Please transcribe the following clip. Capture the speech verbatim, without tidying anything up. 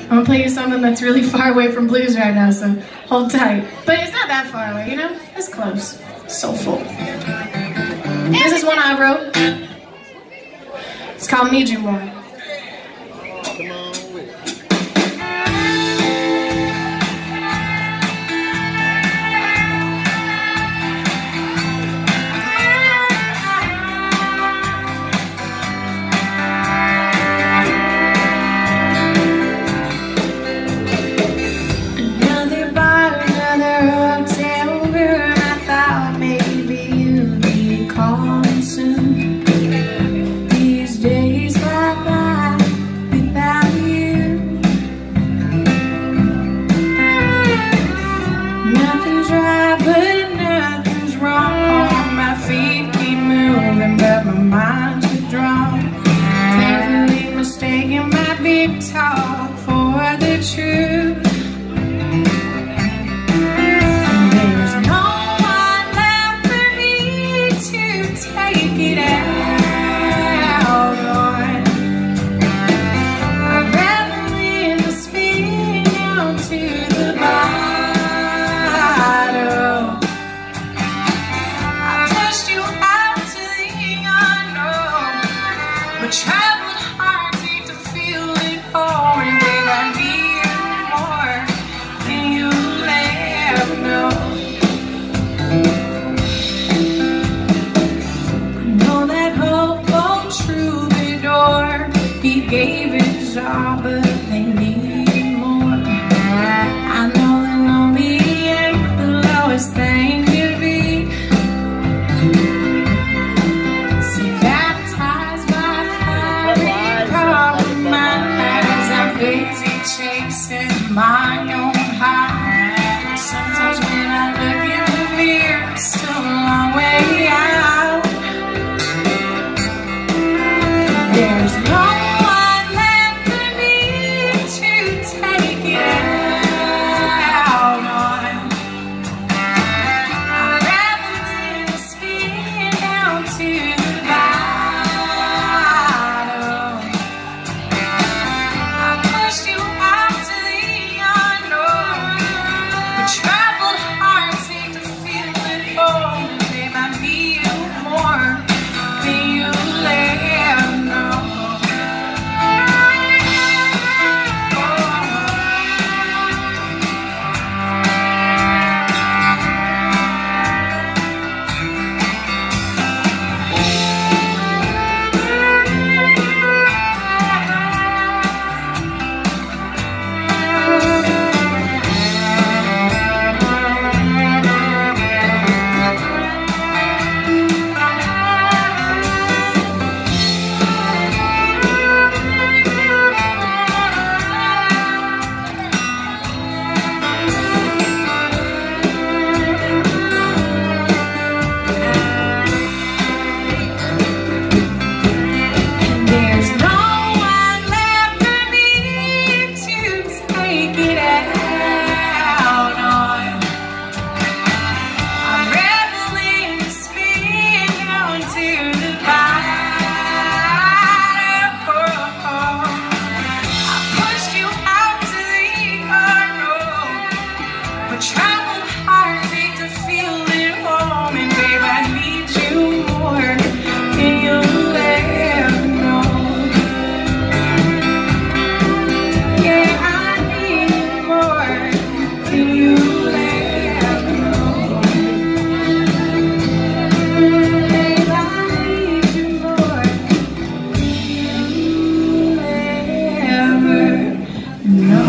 I'm gonna play you something that's really far away from blues right now, so hold tight. But it's not that far away, you know? It's close. Soulful. This is one I wrote. It's called Need You More. Come on with it. Talk for the truth. There's no one left for me to take it out on. I'm reveling the spin down to the bottom. I pushed you out to the unknown, but traveled hard to feel it. Oh, and babe, I need you more than you'll ever know. I know that hopeful troubadour, he gave his all, but they need more. I know that lonely ain't the lowest thing to be. See, baptized by fire, calling my busy chasing my own high. Sometimes when I look in the mirror, it's still a long way out. There's no one left for me to take it out on. I'd rather than to spin down to the bottom. You out to the unknown, but traveled hard, seem to feel it all. Babe, I need you more than you'll ever know. Traveled hard, take to feel it home, and babe, I need you more than you'll ever know. Yeah, I need you more than you'll ever know. Babe, I need you more than you'll ever know.